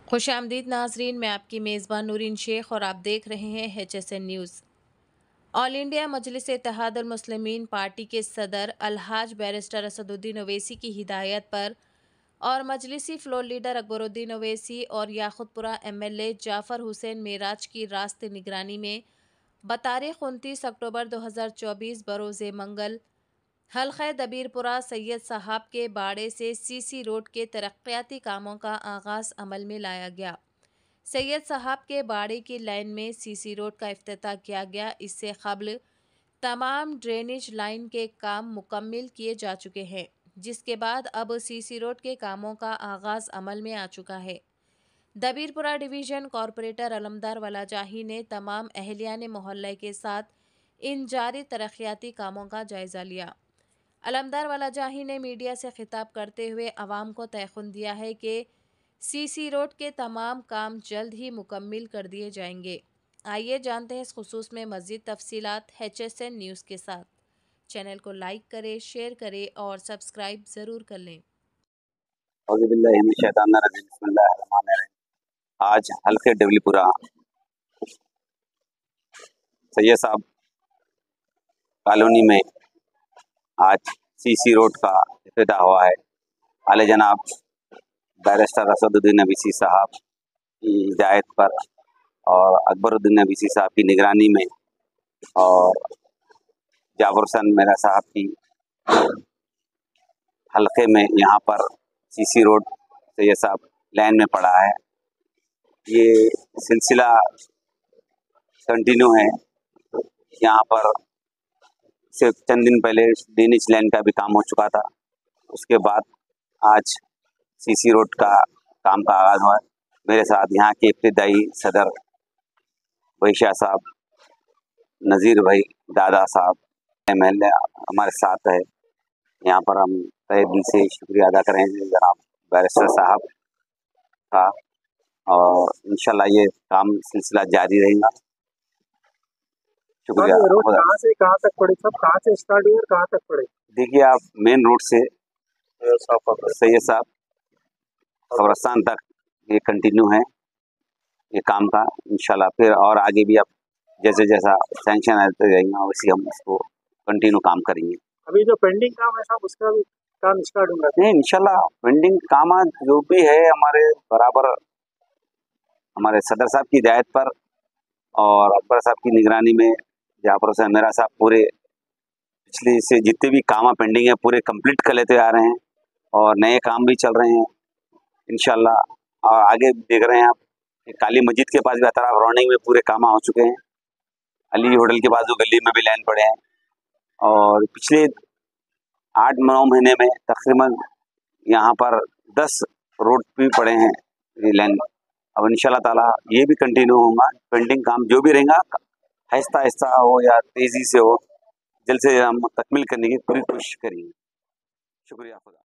खुशामदीद नाजरीन, मैं आपकी मेज़बान नूरीन शेख और आप देख रहे हैं HSN news. All India Majlis Ittehadul Muslimeen party के सदर अलहाज बैरिस्टर असदुद्दीन ओवैसी की हिदायत पर और मजलिसी फ्लोर लीडर अकबरुद्दीन ओवैसी और याकुतपुरा MLA जाफ़र हुसैन मेराज की रास्त निगरानी में बतारीख 29 अक्टूबर 2024 बरोज़े मंगल हल्क़े दबीरपुरा सैयद साहब के बाड़े से CC रोड के तरक्याती कामों का आगाज़ अमल में लाया गया। सैयद साहब के बाड़े की लाइन में CC रोड का इफ्तिताह किया गया। इससे क़ब्ल तमाम ड्रेनेज लाइन के काम मुकम्मिल किए जा चुके हैं, जिसके बाद अब CC रोड के कामों का आगाज़ अमल में आ चुका है। दबीरपुरा डिवीज़न कॉरपोरेटर अलमदार वलाजाही ने तमाम अहलियान मोहल्ले के साथ इन जारी तरक्याती कामों का जायज़ा लिया। अलमदार वलाजाही ने मीडिया से खिताब करते हुए आवाम को तयक़ुन दिया है कि CC रोड के तमाम काम जल्द ही मुकम्मिल कर दिए जाएंगे। आइए जानते हैं इस खुसूस में मज़ीद तफसीलात HSN न्यूज़ के साथ। चैनल को लाइक करें, शेयर करें और सब्सक्राइब ज़रूर कर लें। आज हल्के डबलीपुरा सैयद साहब कॉलोनी में आज CC रोड का इफ्तिताह हुआ है। आले जनाब बैरिस्टर असदुद्दीन ओवैसी साहब की हिदायत पर और अकबरुद्दीन ओवैसी साहब की निगरानी में और जाफ़र हुसैन मेरा साहब की हल्के में यहाँ पर CC रोड सैयद साहब लाइन में पड़ा है। ये सिलसिला कंटिन्यू है। यहाँ पर सिर्फ चंद दिन पहले ड्रेनेज लाइन का भी काम हो चुका था। उसके बाद आज CC रोड का काम का आगाज़ हुआ। मेरे साथ यहाँ के इब्तिदाई सदर वैशा साहब, नज़ीर भाई, दादा साहब MLA हमारे साथ है। यहाँ पर हम तहे दिल से शुक्रिया अदा करें जनाब बैरिस्टर साहब का, और इंशाल्लाह ये काम सिलसिला जारी रहेगा। शुक्रिया। रोड कहाँ से कहाँ तक पड़े, सब कहाँ से स्टार्ट हुई और कहाँ तक पड़े? देखिए, आप मेन रोड से सैयद साहब कब्रस्तान तक ये कंटिन्यू है ये काम का। इंशाल्लाह फिर और आगे भी अब जैसे जैसा सैंक्शन आते जाएंगे वैसे हम इसको कंटिन्यू काम करेंगे। अभी जो पेंडिंग काम है साहब उसका भी काम स्टार्ट होगा? नहीं, इंशाल्लाह पेंडिंग काम जो भी है हमारे बराबर हमारे सदर साहब की हिदायत पर और अकबर साहब की निगरानी में जाफ़र हुसैन मेरा साहब पूरे पिछले से जितने भी काम पेंडिंग है पूरे कंप्लीट कर लेते आ रहे हैं और नए काम भी चल रहे हैं इंशाल्लाह। आगे देख रहे हैं आप काली मस्जिद के पास भी अतराफ राउंडिंग में पूरे काम हो चुके हैं। अली होटल के बाजू गली में भी लाइन पड़े हैं और पिछले 8-9 महीने में तकरीबन यहाँ पर 10 रोड भी पड़े हैं ये लाइन। अब इंशाल्लाह ताला ये भी कंटिन्यू होगा। पेंडिंग काम जो भी रहेगा आहिस्ता आहिस्ता हो या तेज़ी से हो, जल्द से हम तकमील करने की पूरी कोशिश करेंगे। शुक्रिया खुदा।